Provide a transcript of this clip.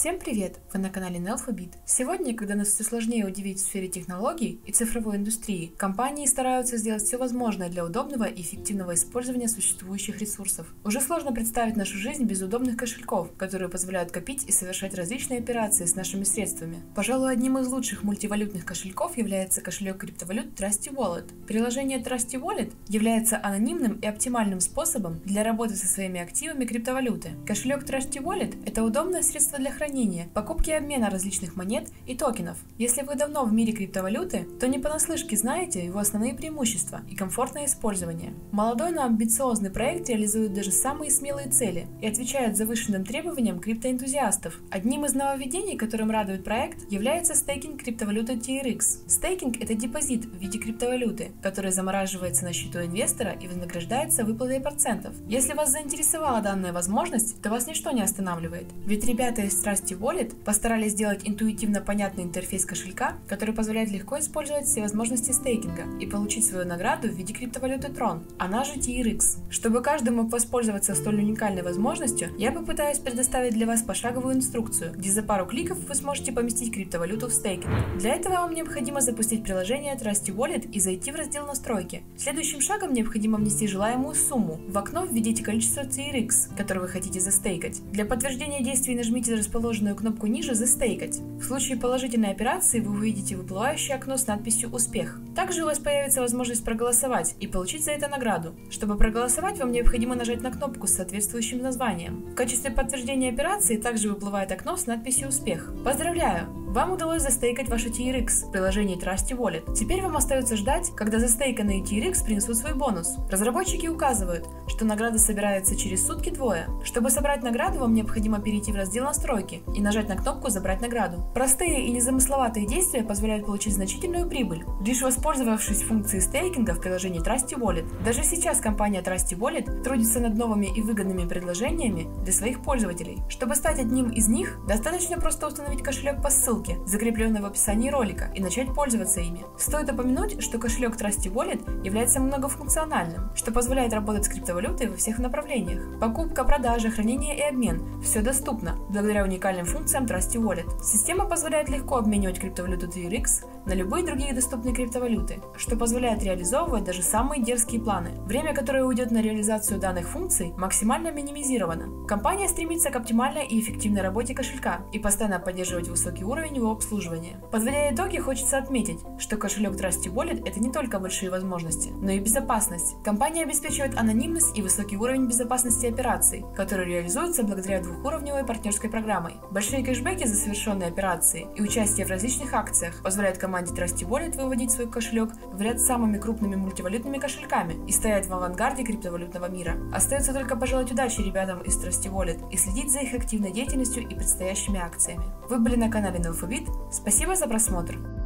Всем привет! Вы на канале Nelfabit. Сегодня, когда нас все сложнее удивить в сфере технологий и цифровой индустрии, компании стараются сделать все возможное для удобного и эффективного использования существующих ресурсов. Уже сложно представить нашу жизнь без удобных кошельков, которые позволяют копить и совершать различные операции с нашими средствами. Пожалуй, одним из лучших мультивалютных кошельков является кошелек криптовалют Trusty Wallet. Приложение Trusty Wallet является анонимным и оптимальным способом для работы со своими активами криптовалюты. Кошелек Trusty Wallet – это удобное средство для хранения, покупки и обмена различных монет и токенов. Если вы давно в мире криптовалюты, то не понаслышке знаете его основные преимущества и комфортное использование. Молодой, но амбициозный проект реализует даже самые смелые цели и отвечает завышенным требованиям криптоэнтузиастов. Одним из нововведений, которым радует проект, является стейкинг криптовалюты TRX. Стейкинг – это депозит в виде криптовалюты, который замораживается на счету инвестора и вознаграждается выплатой процентов. Если вас заинтересовала данная возможность, то вас ничто не останавливает. Ведь ребята из Trusty Wallet постарались сделать интуитивно понятный интерфейс кошелька, который позволяет легко использовать все возможности стейкинга и получить свою награду в виде криптовалюты Tron, она же TRX. Чтобы каждый мог воспользоваться столь уникальной возможностью, я попытаюсь предоставить для вас пошаговую инструкцию, где за пару кликов вы сможете поместить криптовалюту в стейкинг. Для этого вам необходимо запустить приложение Trusty Wallet и зайти в раздел «Настройки». Следующим шагом необходимо внести желаемую сумму. В окно введите количество TRX, которое вы хотите застейкать. Для подтверждения действий нажмите расположенную кнопку ниже «Застейкать». В случае положительной операции вы увидите выплывающее окно с надписью «Успех». Также у вас появится возможность проголосовать и получить за это награду. Чтобы проголосовать, вам необходимо нажать на кнопку с соответствующим названием. В качестве подтверждения операции также выплывает окно с надписью «Успех». Поздравляю! Вам удалось застейкать ваши TRX в приложении Trusty Wallet. Теперь вам остается ждать, когда застейканные TRX принесут свой бонус. Разработчики указывают, что награда собирается через сутки-двое. Чтобы собрать награду, вам необходимо перейти в раздел «Настройки» и нажать на кнопку «Забрать награду». Простые и незамысловатые действия позволяют получить значительную прибыль, лишь воспользовавшись функцией стейкинга в приложении Trusty Wallet. Даже сейчас компания Trusty Wallet трудится над новыми и выгодными предложениями для своих пользователей. Чтобы стать одним из них, достаточно просто установить кошелек по ссылке, закрепленной в описании ролика, и начать пользоваться ими. Стоит упомянуть, что кошелек Trusty Wallet является многофункциональным, что позволяет работать с криптовалютой во всех направлениях. Покупка, продажа, хранение и обмен – все доступно благодаря уникальным функциям Trusty Wallet. Система позволяет легко обменивать криптовалюту TRX на любые другие доступные криптовалюты, что позволяет реализовывать даже самые дерзкие планы. Время, которое уйдет на реализацию данных функций, максимально минимизировано. Компания стремится к оптимальной и эффективной работе кошелька и постоянно поддерживать высокий уровень его обслуживания. Подводя итоги, хочется отметить, что кошелек Trusty Wallet – это не только большие возможности, но и безопасность. Компания обеспечивает анонимность и высокий уровень безопасности операций, которые реализуются благодаря двухуровневой партнерской программой. Большие кэшбэки за совершенные операции и участие в различных акциях позволяют команде Trusty Wallet выводить свой кошелек в ряд с самыми крупными мультивалютными кошельками и стоять в авангарде криптовалютного мира. Остается только пожелать удачи ребятам из Trusty Wallet и следить за их активной деятельностью и предстоящими акциями. Вы были на канале Nelfabit. Спасибо за просмотр!